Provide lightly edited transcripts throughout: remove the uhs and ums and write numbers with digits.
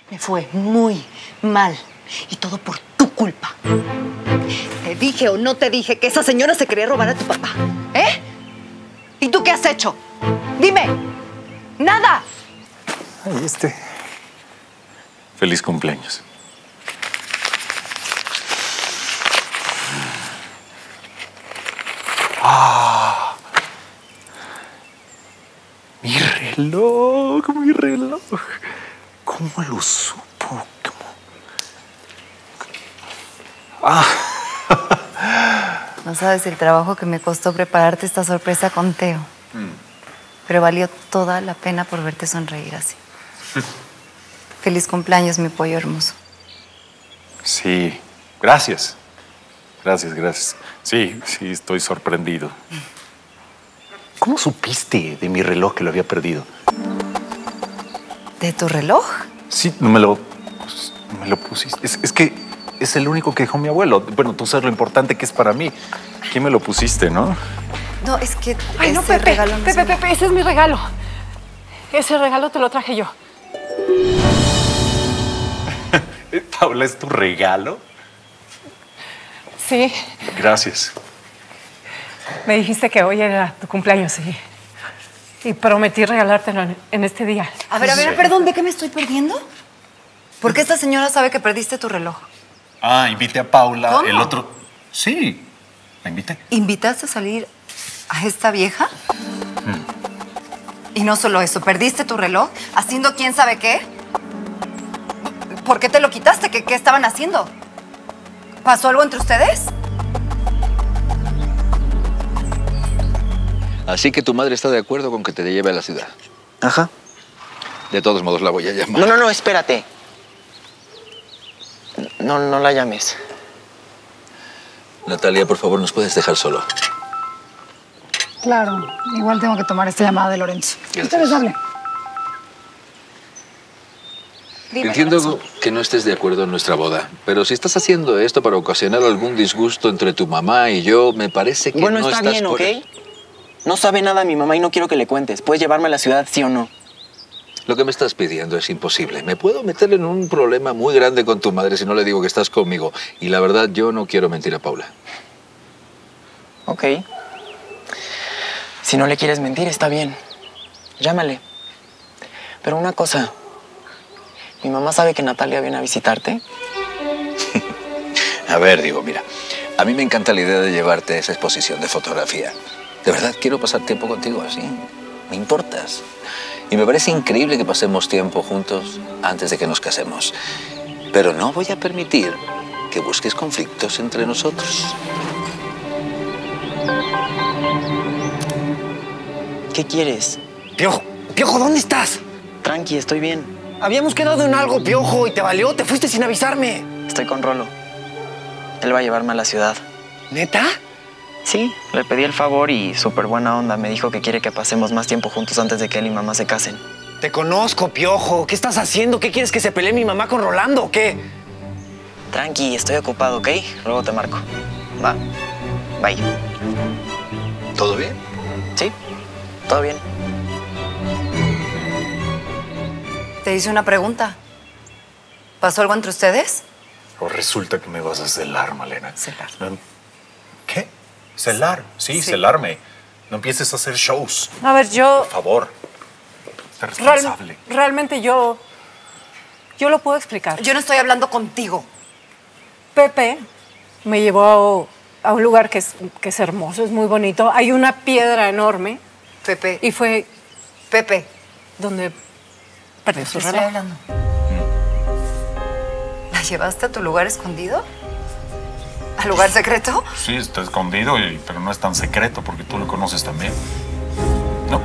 Me fue muy mal. Y todo por tu culpa. ¿Te dije o no te dije que esa señora se quería robar a tu papá? ¿Eh? ¿Y tú qué has hecho? Dime. ¡Nada! Ay, Feliz cumpleaños. ¡Ah! Mi reloj, mi reloj. ¿Cómo lo supo? Ah. No sabes el trabajo que me costó prepararte esta sorpresa con Teo. Pero valió toda la pena por verte sonreír así. Feliz cumpleaños, mi pollo hermoso. Sí, gracias. Gracias. Sí, estoy sorprendido. ¿Cómo supiste de mi reloj que lo había perdido? ¿De tu reloj? Sí, no me lo pusiste. Es que es el único que dejó mi abuelo. Bueno, tú sabes lo importante que es para mí. ¿Quién me lo pusiste, no? No, es que Ay, no, Pepe, Pepe, ese es mi regalo. Ese regalo te lo traje yo. Paula, ¿es tu regalo? Sí. Gracias. Me dijiste que hoy era tu cumpleaños y prometí regalártelo en este día. A ver, perdón, ¿de qué me estoy perdiendo? ¿Por qué esta señora sabe que perdiste tu reloj? Ah, invité a Paula. ¿Cómo? El otro... Sí, la invité. ¿Invitaste a salir a esta vieja? Y no solo eso, ¿perdiste tu reloj haciendo quién sabe qué? ¿Por qué te lo quitaste? ¿Qué estaban haciendo? ¿Pasó algo entre ustedes? Así que tu madre está de acuerdo con que te lleve a la ciudad. Ajá. De todos modos, la voy a llamar. No, espérate. No la llames. Natalia, por favor, ¿nos puedes dejar solo? Claro, igual tengo que tomar esta llamada de Lorenzo. Ustedes hablen. Entiendo que no estés de acuerdo en nuestra boda, pero si estás haciendo esto para ocasionar algún disgusto entre tu mamá y yo, me parece que bueno, no está estás bien, por... ¿ok? No sabe nada mi mamá y no quiero que le cuentes. ¿Puedes llevarme a la ciudad, sí o no? Lo que me estás pidiendo es imposible. Me puedo meter en un problema muy grande con tu madre si no le digo que estás conmigo. Y la verdad, yo no quiero mentir a Paula. Ok. Si no le quieres mentir, está bien. Llámale. Pero una cosa. ¿Mi mamá sabe que Natalia viene a visitarte? A ver, digo, mira, a mí me encanta la idea de llevarte a esa exposición de fotografía. De verdad, quiero pasar tiempo contigo así. Me importas. Y me parece increíble que pasemos tiempo juntos antes de que nos casemos. Pero no voy a permitir que busques conflictos entre nosotros. ¿Qué quieres? Piojo, Piojo, ¿dónde estás? Tranqui, estoy bien. Habíamos quedado en algo, Piojo, y te valió. Te fuiste sin avisarme. Estoy con Rolo. Él va a llevarme a la ciudad. ¿Neta? Sí, le pedí el favor y súper buena onda. Me dijo que quiere que pasemos más tiempo juntos antes de que él y mamá se casen. Te conozco, Piojo. ¿Qué estás haciendo? ¿Qué quieres que se pelee mi mamá con Rolando o qué? Tranqui, estoy ocupado, ¿ok? Luego te marco. Va. Bye. ¿Todo bien? Sí, todo bien. Te hice una pregunta. ¿Pasó algo entre ustedes? O resulta que me vas a celar, Malena. Celar. ¿Qué? ¿Celar? Sí, celarme. No empieces a hacer shows. A ver, yo... Por favor. Sé responsable. Realmente yo lo puedo explicar. Yo no estoy hablando contigo. Pepe me llevó a un lugar que es hermoso, es muy bonito. Hay una piedra enorme. Pepe. Y fue Pepe. donde perdió su ¿Qué estoy reloj. hablando? ¿La llevaste a tu lugar escondido? ¿Al lugar secreto? Sí, está escondido, pero no es tan secreto porque tú lo conoces también. No.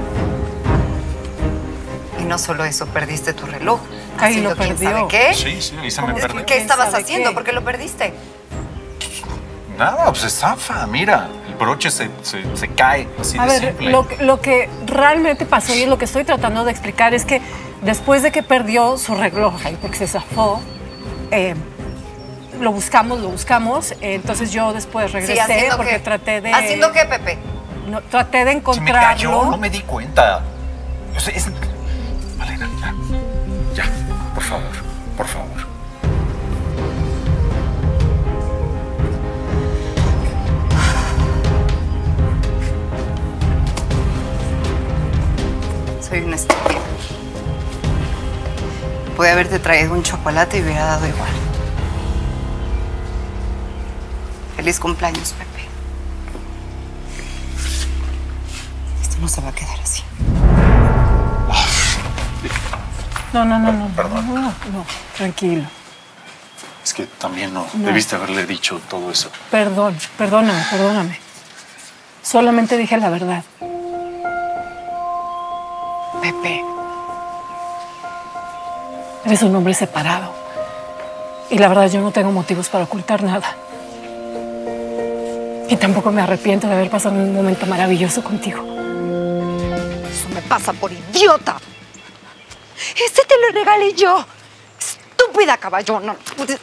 Y no solo eso, perdiste tu reloj. Ay, Haciendo lo quién perdió. sabe qué. Sí, ahí se me perdió. ¿Qué estabas ¿Sabe haciendo? qué? ¿Por qué lo perdiste? Nada, pues se zafa, mira. El broche se cae, así A de ver, simple. lo que realmente pasó y es lo que estoy tratando de explicar es que después de que perdió su reloj, ahí porque se zafó, lo buscamos. Entonces yo después regresé ¿haciendo porque qué? traté de... ¿Haciendo qué, Pepe? No, traté de Se me encontrarlo. cayó, no me di cuenta. O sea, Malena, ya, por favor. Por favor. Soy una estúpida. Pude haberte traído un chocolate y hubiera dado igual. Feliz cumpleaños, Pepe. Esto no se va a quedar así. No. Perdón. No, tranquilo. Es que también no. Debiste haberle dicho todo eso. Perdóname. Solamente dije la verdad. Pepe, eres un hombre separado. Y la verdad, yo no tengo motivos para ocultar nada. Y tampoco me arrepiento de haber pasado un momento maravilloso contigo. Eso me pasa por idiota. Este te lo regalé yo. Estúpida caballona.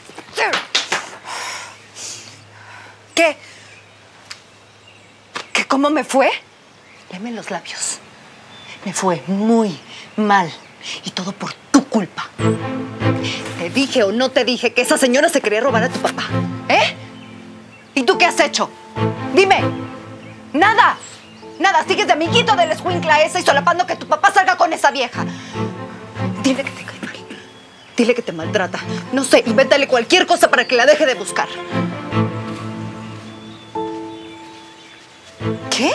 ¿Qué? ¿Qué cómo me fue? Léeme los labios. Me fue muy mal. Y todo por tu culpa. ¿Te dije o no te dije que esa señora se quería robar a tu papá? ¿Eh? ¿Y tú qué has hecho? Dime. Nada. Nada. Sigues de amiguito del escuincla esa y solapando que tu papá salga con esa vieja. Dile que te cae mal. Dile que te maltrata. No sé, invéntale cualquier cosa para que la deje de buscar. ¿Qué?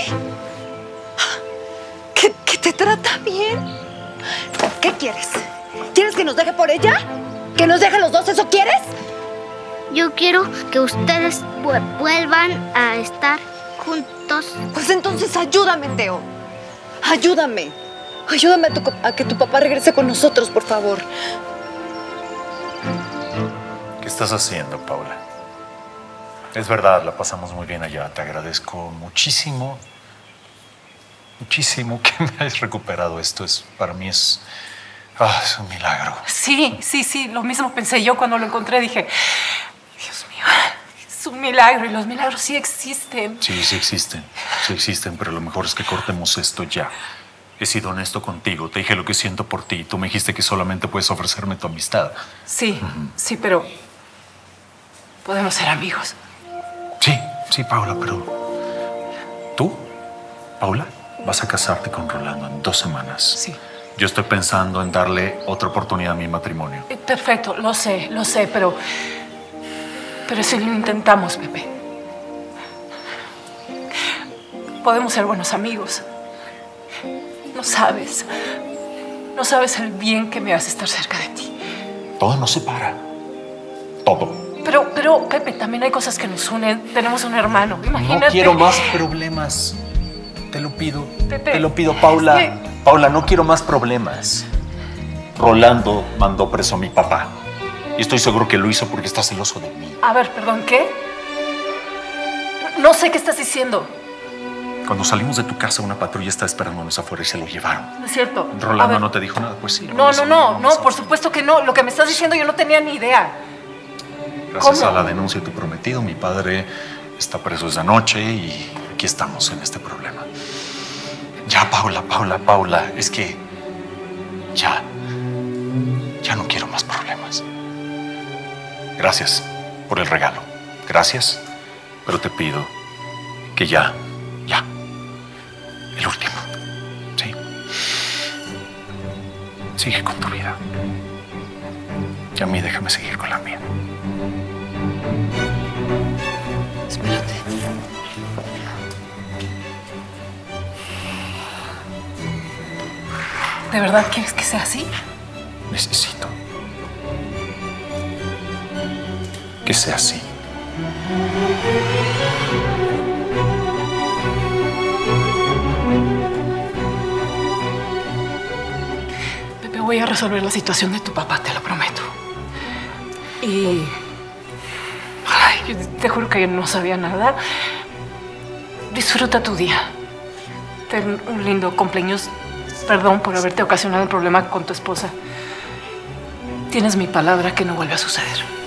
¿Que te trata bien? ¿Qué quieres? ¿Quieres que nos deje por ella? ¿Que nos deje los dos? ¿Eso quieres? Yo quiero que ustedes vuelvan a estar juntos. Pues entonces ayúdame, Teo. Ayúdame. Ayúdame a que tu papá regrese con nosotros, por favor. ¿Qué estás haciendo, Paula? Es verdad, la pasamos muy bien allá. Te agradezco muchísimo que me hayas recuperado esto. Para mí es un milagro. Sí, lo mismo pensé yo cuando lo encontré. Dije, Dios mío, es un milagro y los milagros sí existen. Sí existen, pero lo mejor es que cortemos esto ya. He sido honesto contigo, te dije lo que siento por ti. Tú me dijiste que solamente puedes ofrecerme tu amistad. Sí, pero podemos ser amigos. Sí, Paula, pero tú, Paula, vas a casarte con Rolando en 2 semanas. Sí. Yo estoy pensando en darle otra oportunidad a mi matrimonio. Perfecto, lo sé, pero si lo intentamos, Pepe, podemos ser buenos amigos. No sabes el bien que me hace estar cerca de ti. Todo nos separa. Todo. Pero, Pepe, también hay cosas que nos unen. Tenemos un hermano, imagínate. No quiero más problemas. Te lo pido. Pepe, te lo pido, Paula. es que... Paula, no quiero más problemas. Rolando mandó preso a mi papá. Y estoy seguro que lo hizo porque está celoso de mí. A ver, perdón, ¿qué? No sé qué estás diciendo. Cuando salimos de tu casa, una patrulla está esperándonos afuera y se lo llevaron. No es cierto. Rolando no te dijo nada, pues sí. No, por supuesto que no. Lo que me estás diciendo yo no tenía ni idea. Gracias ¿Cómo? a la denuncia de tu prometido, mi padre está preso esa noche y aquí estamos en este problema. Ya, Paula, es que ya no quiero más problemas. Gracias por el regalo. Gracias, pero te pido que ya, el último, ¿sí? Sigue con tu vida. Y a mí déjame seguir con la mía. Espérate. ¿De verdad quieres que sea así? Necesito que sea así. Pepe, voy a resolver la situación de tu papá, te lo prometo. Y... yo te juro que yo no sabía nada. Disfruta tu día. Ten un lindo cumpleaños. Perdón por haberte ocasionado un problema con tu esposa. Tienes mi palabra que no vuelve a suceder.